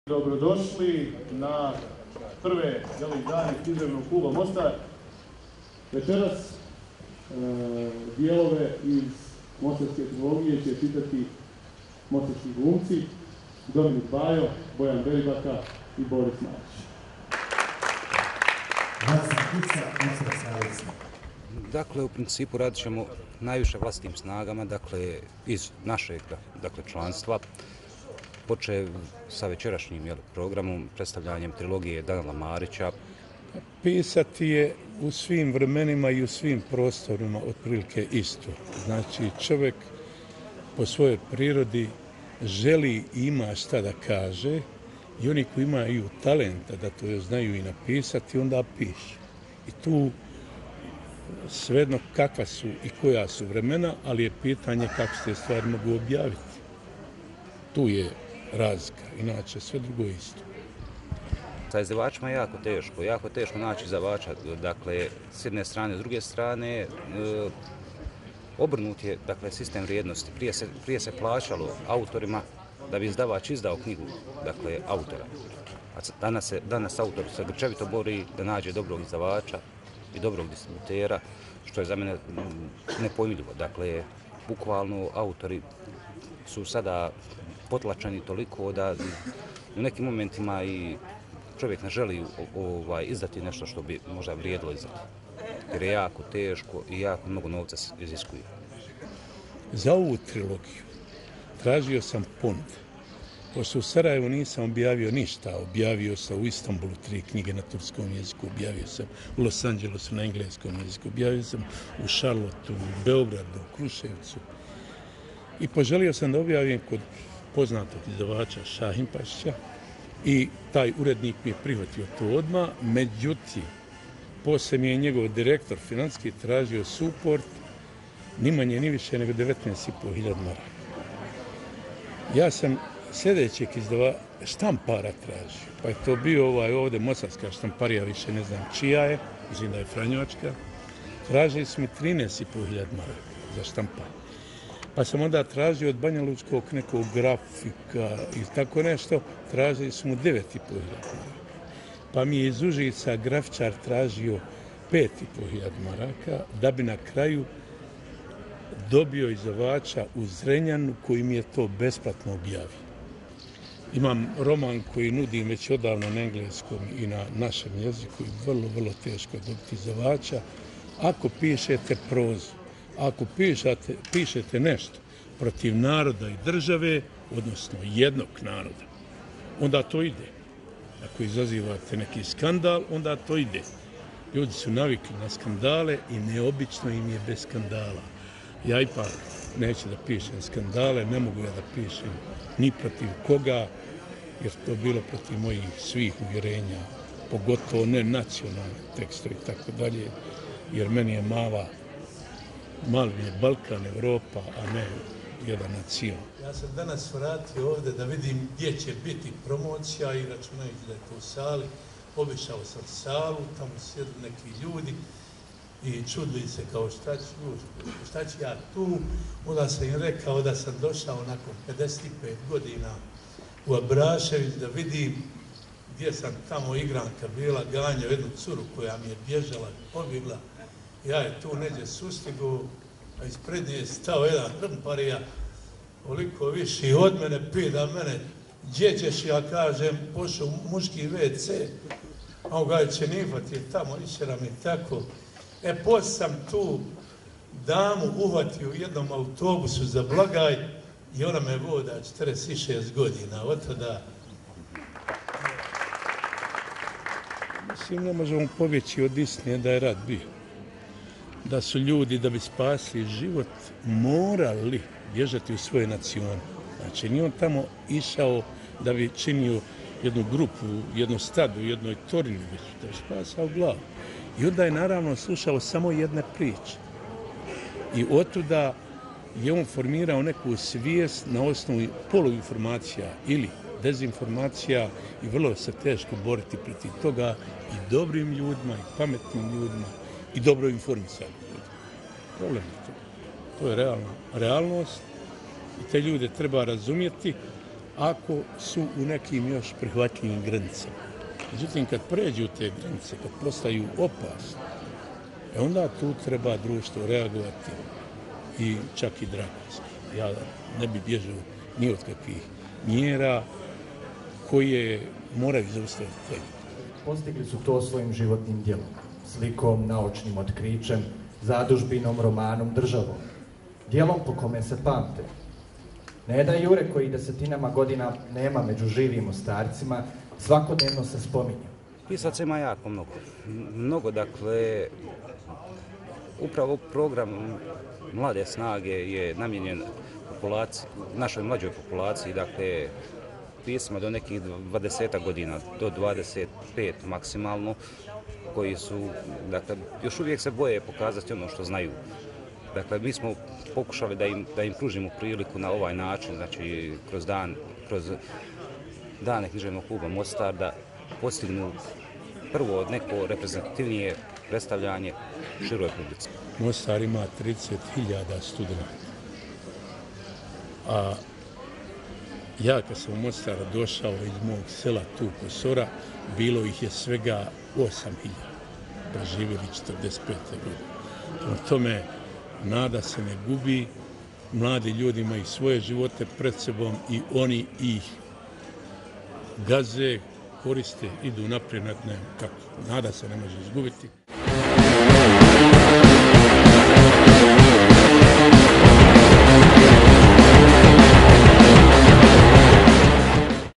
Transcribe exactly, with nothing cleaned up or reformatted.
Dobrodošli na prve dane književnog kluba Mostar. Večeras e, dijelove iz mostarske trilogije će čitati mostarski glumci Dominik Bajo, Bojan Belibaka i Boris Marić. Dakle, u principu radit ćemo najviše vlastitim snagama, dakle, iz našeg dakle, članstva. Počev sa večerašnjim jel, programom, predstavljanjem trilogije Danila Marića. Pisati je u svim vremenima i u svim prostorima otprilike isto. Znači, čovjek po svojoj prirodi želi i ima šta da kaže i oni koji imaju talenta da to još znaju i napisati, onda pišu. I tu svejedno kakva su i koja su vremena, ali je pitanje kako se stvari mogu objaviti. Tu je razlika, inače sve drugo je isto. Sa izdavačima je jako teško, jako teško naći izdavača, dakle, s jedne strane, s druge strane, e, obrnut je, dakle, sistem vrijednosti. Prije se, prije se plaćalo autorima da bi izdavač izdao knjigu, dakle, autora. A danas, se, danas autor se grčevito bori da nađe dobrog izdavača i dobrog distributera, što je za mene nepojmljivo. Dakle, bukvalno autori su sada potlačeni toliko da u nekim momentima i čovjek ne želi ovaj, izdati nešto što bi možda vrijedilo izdati. Jer je jako teško i jako mnogo novca iziskuje. Za ovu trilogiju tražio sam ponude. Pošto u Sarajevu nisam objavio ništa, objavio sam u Istanbulu tri knjige na turskom jeziku, objavio sam u Los Angelesu na engleskom jeziku, objavio sam u Charlotteu, u Beogradu, u Kruševcu. I poželio sam da objavim kod poznatog izdavača Šahin Pašića i taj urednik mi je prihvatio to odmah, međutim, poslije mi je njegov direktor financijski tražio suport ni manje ni više nego devetnaest i po hiljada maraka. Ja sam sljedećeg izdava štampara tražio, pa je to bio ovaj ovdje mostarska štamparija, više ne znam čija je, mislim da je franjevačka, tražili su mi trinaest i po hiljada maraka za štampanje. Pa sam onda tražio od Banja Lučkog nekog grafika i tako nešto, tražili su mu devet i po hiljada maraka. Pa mi je iz Užica grafičar tražio pet i po hiljada maraka, da bi na kraju dobio izdavača u Zrenjanu koji mi je to besplatno objavio. Imam roman koji nudim već odavno na engleskom i na našem jeziku i vrlo, vrlo teško dobiti izdavača. Ako pišete prozu, ako pišete, pišete nešto protiv naroda i države, odnosno jednog naroda, onda to ide. Ako izazivate neki skandal, onda to ide. Ljudi su navikli na skandale i neobično im je bez skandala. Ja ipak neću da pišem skandale, ne mogu ja da pišem ni protiv koga, jer to bilo protiv mojih svih uvjerenja, pogotovo ne nacionalne tekstove i tako dalje, jer meni je mala, mali je Balkan, Evropa, a ne jedan nacion. Ja sam danas vratio ovdje da vidim gdje će biti promocija i računajući da je to u sali. Obišao sam salu, tamo sjedi neki ljudi i čudili se kao šta ću, šta ću ja tu. Onda sam im rekao da sam došao nakon pedeset pet godina u Abrašević da vidim gdje sam tamo igranka bila, ganjao jednu curu koja mi je bježala i pobjegla. Ja je tu neđe sustigu, a ispred nje je stao jedan hrmparija, koliko viši od mene, pida mene, gdje ćeš, ja kažem, pošao u muški ve ce, a on ga je Čenifat je tamo, išera mi tako. E, poslije sam tu damu uvatio u jednom autobusu za Blagaj i ona me voda četrdeset šest godina, od tada. Mislim, ne možemo pobjeći od istine da je rat bio. Da su ljudi, da bi spasili život, morali bježati u svoje nacione. Znači, nije on tamo išao da bi činio jednu grupu, jednu stadu, jednoj torini, već da je spasao glavu. I onda je naravno slušao samo jedne priče. I otuda je on formirao neku svijest na osnovu poluinformacija ili dezinformacija i vrlo se teško boriti protiv toga i dobrim ljudima i pametnim ljudima i dobro informisanim ljudima. Problem je to. To je realna realnost i te ljude treba razumjeti, ako su u nekim još prihvatljivim granicama. Međutim, kad pređu te granice, kad postaju opasne, e onda tu treba društvo reagovati i čak i drakonski. Ja ne bi bježao ni od kakvih mjera koje moraju zaustaviti taj. Postigli su to svojim životnim djelom, slikom, naučnim otkrićem, zadužbinom, romanom, državom. Djelom po kome se pamte. Neda Jure, koji desetinama godina nema među živim ostarcima, svakodnevno se spominje. Pisaca ima jako mnogo. Mnogo, dakle, upravo program Mlade snage je namijenjen našoj mlađoj populaciji, dakle, pisma do nekih dvadeset godina, do dvadeset pet maksimalno, koji su, dakle, još uvijek se boje pokazati ono što znaju. Dakle, mi smo pokušali da im, da im pružimo priliku na ovaj način, znači kroz dan, kroz dane književnog kluba Mostar, da postignu prvo neko reprezentativnije predstavljanje široj publici. Mostar ima trideset hiljada studenata. A ja kad sam u Mostaru došao iz mog sela tu Kosora, bilo ih je svega osam hiljada. Preživjeli četrdeset pete godine. Prema tome, nada se ne gubi, mladi ljudi imaju svoje živote pred sebom i oni ih gaze, koriste, idu naprijed, kako nada se ne može izgubiti.